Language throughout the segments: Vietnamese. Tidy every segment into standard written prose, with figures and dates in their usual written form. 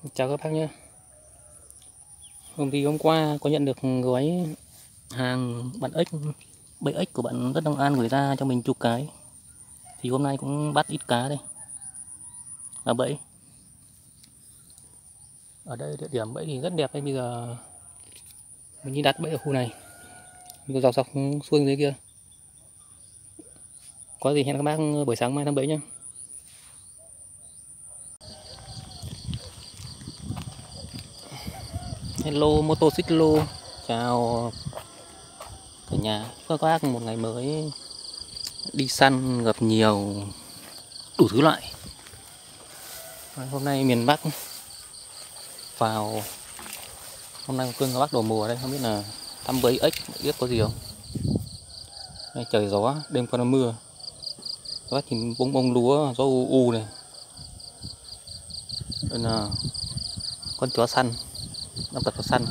Chào các bác nhé. Hôm qua có nhận được gói hàng bạn ếch, bẫy ếch của bạn Rất Long An gửi ra cho mình chục cái. Thì hôm nay cũng bắt ít cá đây. Là bẫy. Ở đây địa điểm bẫy thì rất đẹp đây. Bây giờ mình đi đặt bẫy ở khu này. Mình dọc xuôi dưới kia. Có gì hẹn các bác buổi sáng mai thăm bẫy nhé. Hello motorcycle. Chào cả nhà. Các bác một ngày mới đi săn gặp nhiều đủ thứ loại. Hôm nay miền Bắc vào, hôm nay cơn gió Bắc đầu mùa đây, không biết là thăm bẫy ếch biết có gì không. Đây, trời gió, đêm qua nó mưa, các bác nhìn bông bông lúa gió u u này. Đây là con chó săn đang tập chó săn.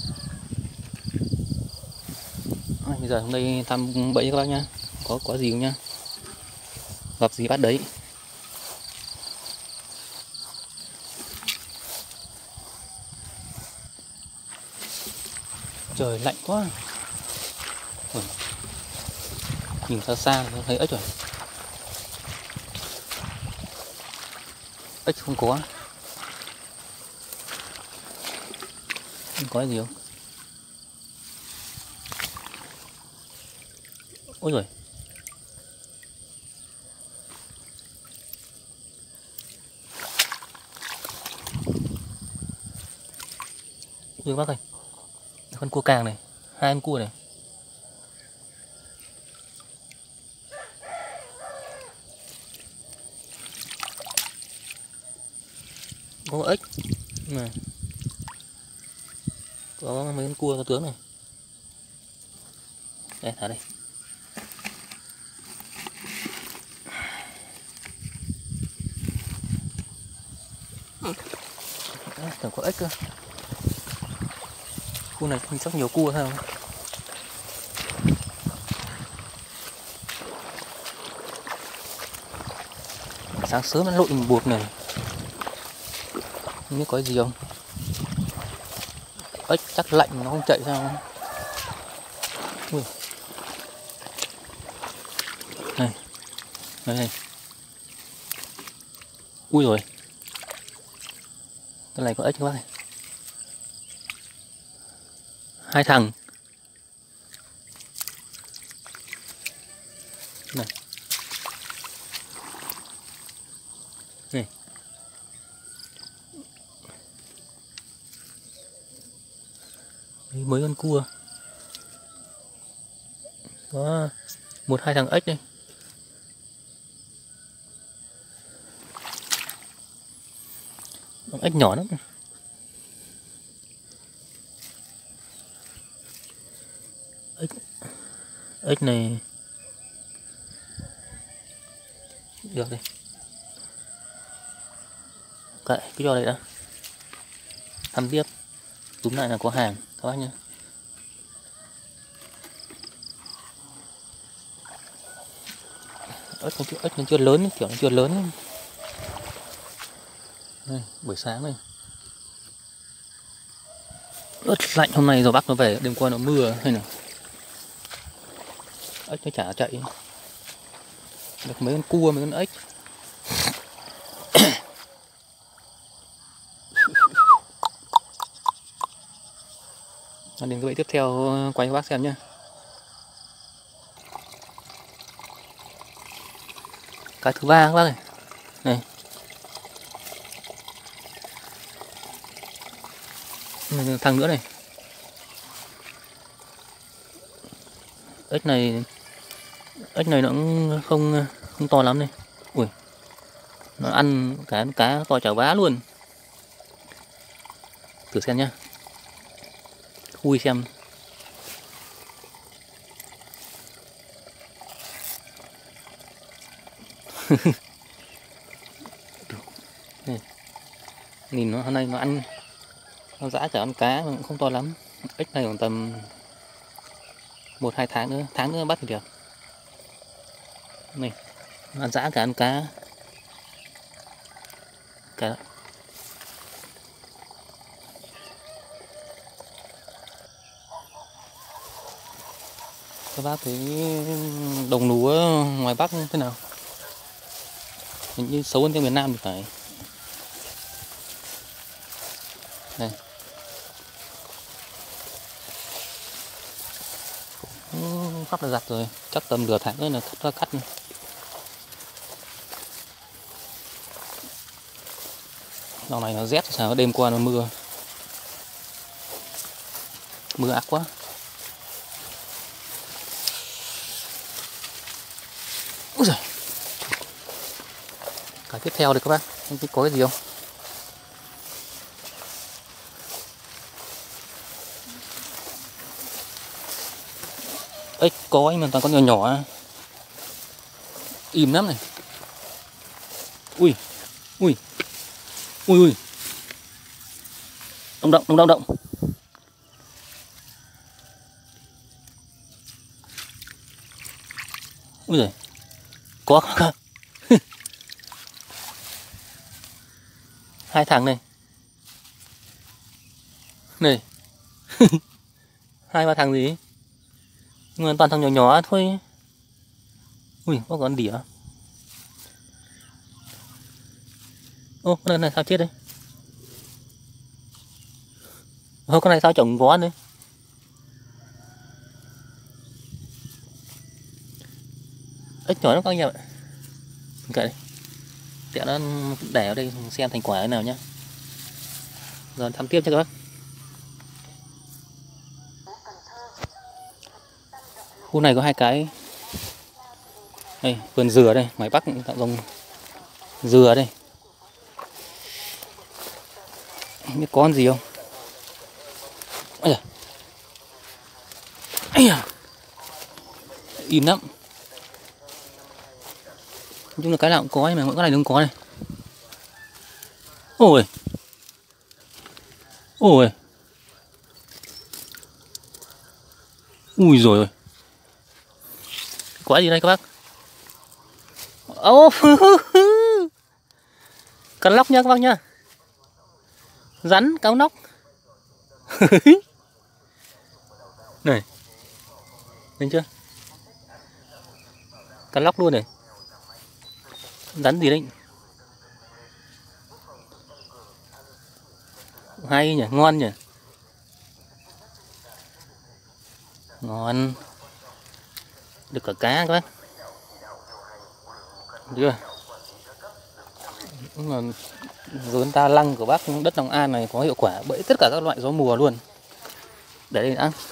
Bây giờ hôm nay thăm bẫy các bác nhá, có gì không nhá, gặp gì bắt đấy. Trời lạnh quá. Nhìn xa xa thấy ếch rồi. Ếch không có gì không. Ôi rồi, ôi bác ơi, con cua càng này, hai con cua này. Có ếch này, có mấy con cua có tướng này. Đây, thả đây. Tưởng có ếch cơ. Khu này chắc nhiều cua thôi không? Sáng sớm nó lội một bụt này, không biết có gì không. Ếch chắc lạnh nó không chạy sao. Ui. Này, đây. Ui rồi, cái này có ếch các bác này. Hai thằng này, này. Mấy con cua, có một hai thằng ếch đây. Con ếch nhỏ lắm. Ếch này được đây, kệ cứ cho đây đã, thăm tiếp túm lại là có hàng các bác nhé. Ếch nó chưa lớn, kiểu nó chưa lớn. Đây, buổi sáng này ớt lạnh, hôm nay gió Bắc nó về, đêm qua nó mưa hay nào ếch nó chả chạy. Được mấy con cua, mấy con ếch. Đến cái bẫy tiếp theo quay cho bác xem nhé. Cái thứ ba các bác này, này. Thằng nữa này. Ếch này nó cũng không to lắm này. Ui, nó ăn cá to chảo vá luôn. Thử xem nhá, khui xem. Nhìn nó hôm nay nó ăn, nó dã chả ăn cá mà cũng không to lắm. Ếch này khoảng tầm 1-2 tháng nữa bắt thì được. Này, ăn dã cả ăn cá. Các bác thấy đồng lúa ngoài Bắc thế nào? Hình như xấu hơn trong miền Nam thì phải. Đây. Sắp là giặt rồi, chắc tầm nửa tháng nữa là cắt. Dạo này nó rét sao, đêm qua nó mưa ác quá. Úi giời. Cái tiếp theo đây các bác, có cái gì không? Ếch có nhưng mà toàn con nhỏ nhỏ. Im lắm này. Ui. Ui. Ui ui. Động. Ui giời. Có. Hai thằng này. Này. Hai ba thằng gì? Nhưng mà toàn thằng nhỏ nhỏ thôi. Ui, có con đỉa. Ô, con này sao chết đấy? Ô, con này sao chồng có đấy? Ếch nhỏ nó có anh em ạ. Kệ đây. Tẹo nó để ở đây xem thành quả thế nào nhá. Rồi thăm tiếp cho các bác. Khu này có hai cái. Đây, vườn dừa đây, ngoài Bắc tạo dòng dừa đây. Biết có con gì không? Ây da. Ây da. Im lắm. Nói chung là cái nào cũng có nhưng mà mỗi cái này không có này. Ôi. Ôi. Ui rồi ôi. Quả gì đây các bác? Ô. Cần lóc nha các bác nha. Rắn cáo nóc. Này. Lên chưa? Cần lóc luôn này. Rắn gì đấy? Hay nhỉ, ngon nhỉ. Ngon. Được cả cá các bác. Chưa? Vườn ta lăng của bác đất Long An này có hiệu quả bẫy tất cả các loại gió mùa luôn. Để đây đã.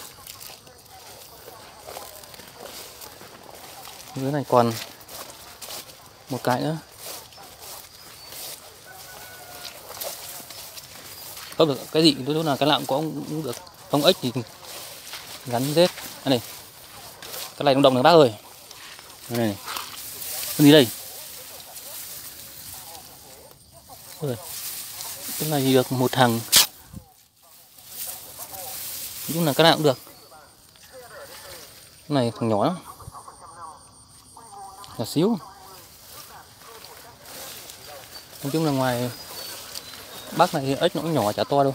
Dưới này còn một cái nữa. Không được cái gì lúc nào cái nào cũng được. Không ếch thì gắn rết. Đây này. Cái này động này bác ơi. Đây này. Cái gì đây? Ôi, cái này thì được một thằng. Nói chung là cái nào cũng được. Cái này thằng nhỏ lắm. Nhỏ xíu. Nói chung là ngoài Bắc này thì ếch nó cũng nhỏ chả to đâu.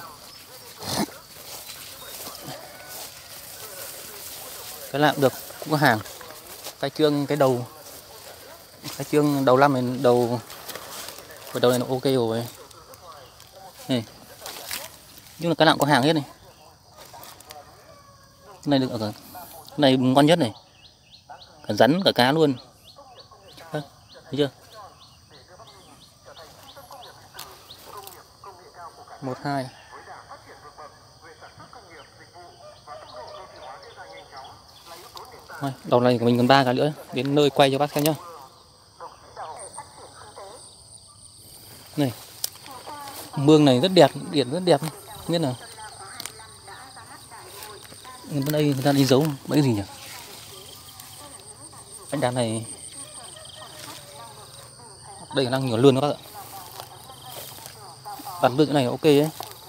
Cái nào cũng được, cũng có hàng. Cái chương cái đầu. Cái chương đầu năm này đầu này nó ok rồi. Này. Nhưng là cái nào cũng có hàng hết này. Cái này được ở cái này ngon nhất này. Cả rắn cả cá luôn. Thấy chưa? 1 2. Thôi, đầu này của mình còn 3 cái nữa, đến nơi quay cho bác xem nhá. Này. Mương này rất đẹp, biển rất đẹp, biết nào. Bên đây người ta đi giấu bẫy gì nhỉ? Bánh đàn này đây đang nhiều lươn các bác ạ. Bắn được cái này ok ấy.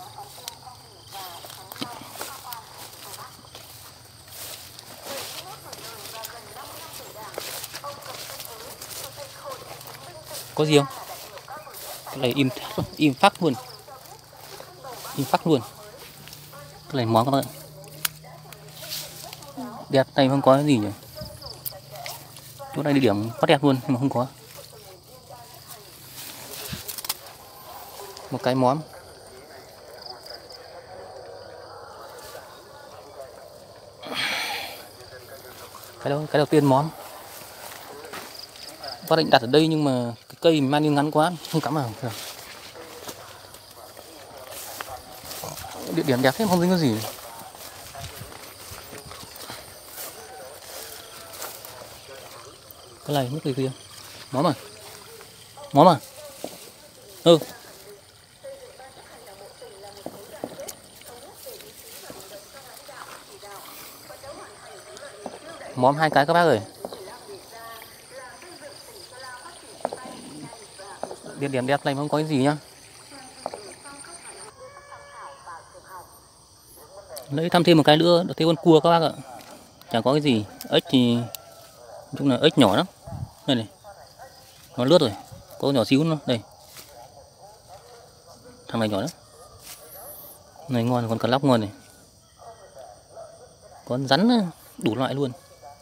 Có gì không? Cái này im phắc luôn. Im phắc luôn. Cái này món các bạn. đẹp này không có cái gì nhỉ? Chỗ này địa điểm quá đẹp luôn nhưng mà không có. Một cái móm. Cái đầu tiên móm. Bác định đặt ở đây nhưng mà cái cây mình mang đi ngắn quá, không cắm vào. Địa điểm đẹp thế không dính có gì. Cái này mất cái kia. Móm à? Móm à? Ừ. Móm 2 cái các bác ơi. Địa điểm đẹp này không có cái gì nhá. Lấy thăm thêm một cái nữa, được thêm con cua các bác ạ. Chẳng có cái gì. Ếch thì chung là ếch nhỏ lắm. Đây này. Nó lướt rồi. Có nhỏ xíu nữa. Đây. Thằng này nhỏ lắm. Này ngon, con cá lóc ngon này. Con rắn đủ loại luôn.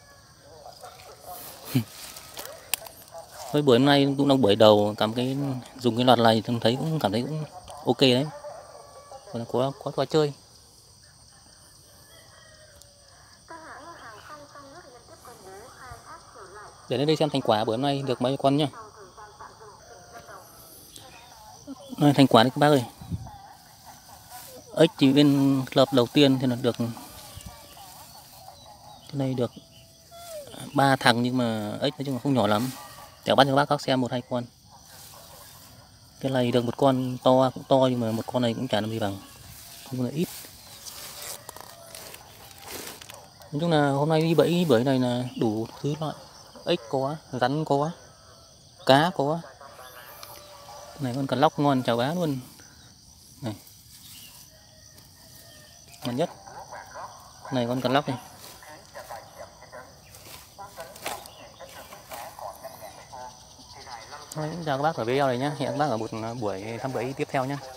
Với buổi hôm nay cũng đang buổi đầu cầm cái dùng cái loạt này tôi thấy cũng cảm thấy cũng ok đấy. Còn có trò chơi. Để lên đây xem thành quả bữa hôm nay được mấy con nhá. Đây, thành quả đấy các bác ơi. Ếch thì bên lợp đầu tiên thì là được cái này được 3 thằng nhưng mà ếch nói chung là không nhỏ lắm. Để bắt cho các bác xem 1-2 con. Cái này được một con to cũng to nhưng mà một con này cũng chả làm gì bằng. Cũng là ít. Nói chung là hôm nay đi bẫy này là đủ thứ loại. Ếch có, rắn có, cá có. Này con cá lóc ngon chào bá luôn. Này. Ngon nhất. Này con cá lóc này. Thôi, chào các bác ở video này nhé. Hẹn các bác ở một buổi thăm bẫy tiếp theo nhé.